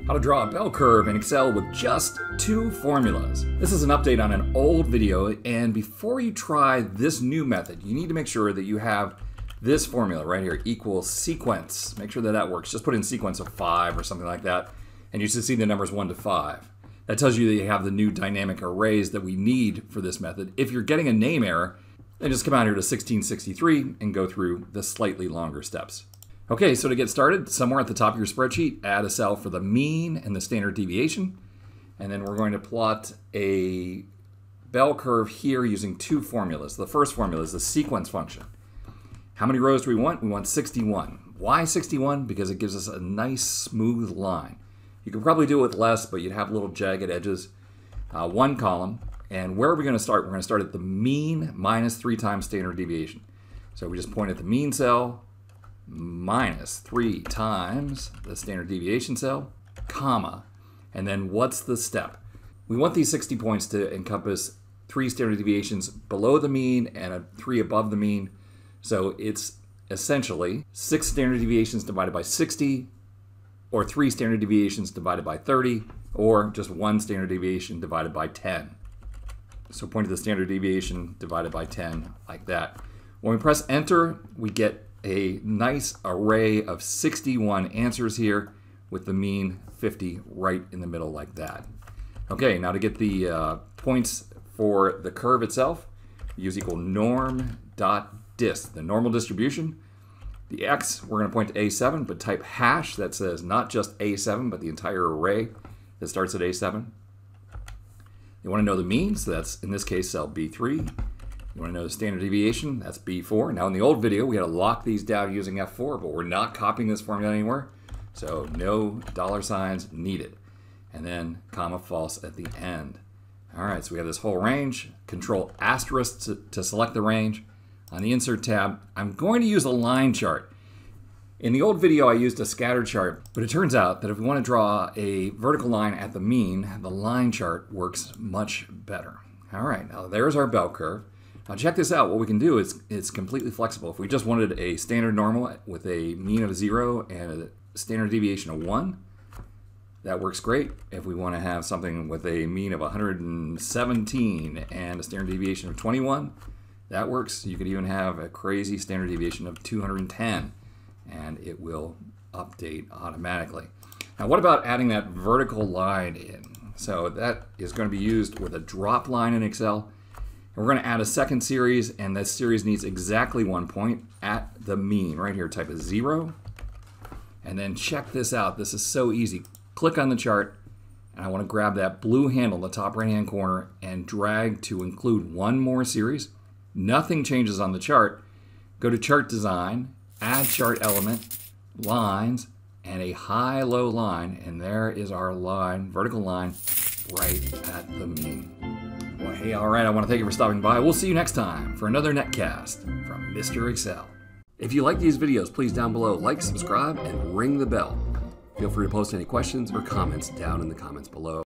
How to draw a bell curve in Excel with just 2 formulas. This is an update on an old video, and before you try this new method, you need to make sure that you have this formula right here, equals sequence. Make sure that that works. Just put in sequence of 5 or something like that, and you should see the numbers 1 to 5. That tells you that you have the new dynamic arrays that we need for this method. If you're getting a name error, then just come out here to 1663 and go through the slightly longer steps. Okay, so to get started, somewhere at the top of your spreadsheet, add a cell for the mean and the standard deviation. And then we're going to plot a bell curve here using 2 formulas. The first formula is the sequence function. How many rows do we want? We want 61. Why 61? Because it gives us a nice smooth line. You could probably do it with less, but you'd have little jagged edges. 1 column. And where are we going to start? We're going to start at the mean minus 3 times standard deviation. So we just point at the mean cell, minus 3 times the standard deviation cell, comma, and then what's the step? We want these 60 points to encompass 3 standard deviations below the mean and 3 above the mean. So it's essentially 6 standard deviations divided by 60, or 3 standard deviations divided by 30, or just 1 standard deviation divided by 10. So point to the standard deviation divided by 10 like that. When we press enter, we get a nice array of 61 answers here with the mean 50 right in the middle like that. Okay, now to get the points for the curve itself, use equal NORM.DIST, the normal distribution. The X, we're going to point to A7, but type hash that says not just A7, but the entire array that starts at A7. You want to know the mean, so that's in this case cell B3. You want to know the standard deviation, that's B4. Now in the old video, we had to lock these down using F4, but we're not copying this formula anywhere, so no $ needed. And then comma false at the end. All right, so we have this whole range. Control asterisk to select the range. On the Insert tab, I'm going to use a line chart. In the old video, I used a scatter chart, but it turns out that if we want to draw a vertical line at the mean, the line chart works much better. All right, now there's our bell curve. Now check this out. What we can do is it's completely flexible. If we just wanted a standard normal with a mean of 0 and a standard deviation of 1, that works great. If we want to have something with a mean of 117 and a standard deviation of 21, that works. You could even have a crazy standard deviation of 210, and it will update automatically. Now what about adding that vertical line in? So that is going to be used with a drop line in Excel. We're going to add a second series, and this series needs exactly 1 point at the mean. Right here, type a 0. And then check this out. This is so easy. Click on the chart, and I want to grab that blue handle in the top right-hand corner and drag to include 1 more series. Nothing changes on the chart. Go to Chart Design, Add Chart Element, Lines, and a high-low line, and there is our line, vertical line, right at the mean. Well, hey, all right, I want to thank you for stopping by. We'll see you next time for another netcast from Mr. Excel. If you like these videos, please down below like, subscribe, and ring the bell. Feel free to post any questions or comments down in the comments below.